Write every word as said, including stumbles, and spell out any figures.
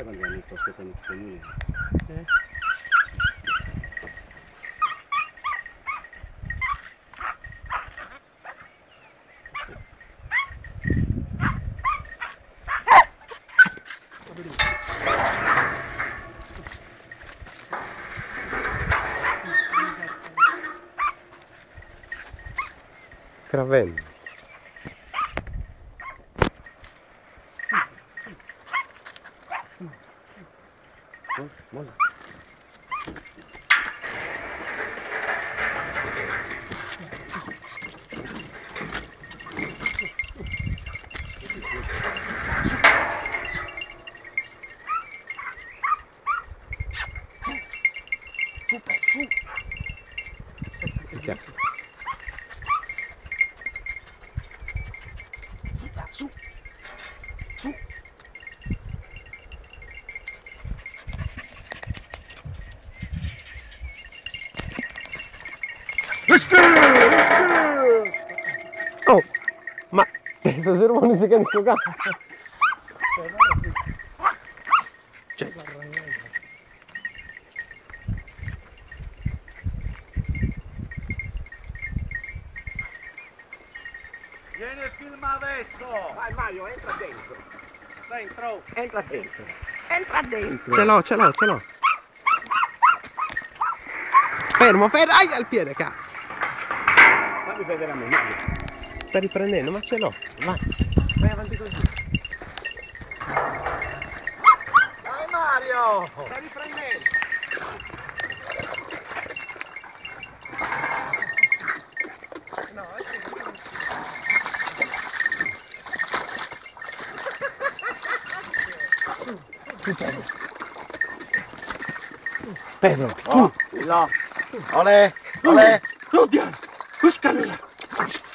andiamo in sto aspettando questo mulino. Eh? Cravello. Molla. Su, su. Su. Su. Oh, ma questo sermone si chiama sto cazzo. Cioè. Vieni e filma adesso! Vai Mario, entra dentro. Dentro! Entra dentro. Entra dentro. Ce l'ho, ce l'ho, ce l'ho. Fermo, fermo, ai al piede, cazzo. Fammi vedere a me, Mario. Sta riprendendo, ma ce l'ho. Vai. Vai avanti così. Dai Mario! Stai riprendendo. No, è così. Pedro, oh, là. Olè, olè. Rudian! Buscalo!